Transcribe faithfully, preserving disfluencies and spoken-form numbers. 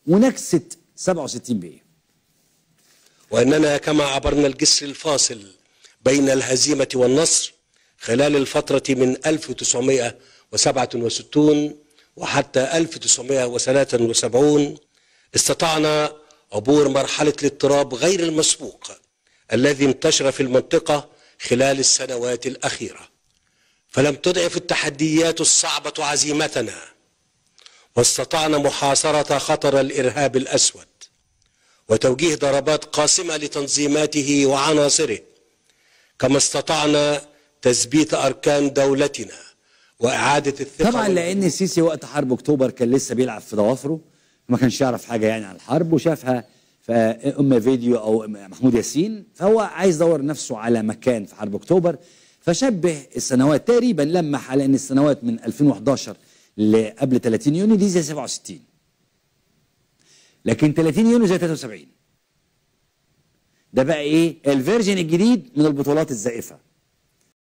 ونكسه سبعة وستين بايه؟ واننا كما عبرنا الجسر الفاصل بين الهزيمه والنصر خلال الفتره من ألف وتسعمائة وسبعة وستين وحتى ألف وتسعمائة وثلاثة وسبعين استطعنا عبور مرحله الاضطراب غير المسبوق الذي انتشر في المنطقه خلال السنوات الاخيره، فلم تضعف التحديات الصعبه عزيمتنا، واستطعنا محاصره خطر الارهاب الاسود وتوجيه ضربات قاسمه لتنظيماته وعناصره، كما استطعنا تثبيت اركان دولتنا واعاده الثقه. طبعا لان السيسي وقت حرب اكتوبر كان لسه بيلعب في ضوافره، ما كانش يعرف حاجه يعني عن الحرب، وشافها في اما فيديو او محمود ياسين، فهو عايز يدور نفسه على مكان في حرب اكتوبر، فشبه السنوات تقريبا لمح على ان السنوات من ألفين وحداشر لقبل ثلاثين يونيو دي زي سبعة وستين، لكن ثلاثين يونيو زي ثلاثة وسبعين. ده بقى ايه؟ الفيرجن الجديد من البطولات الزائفه.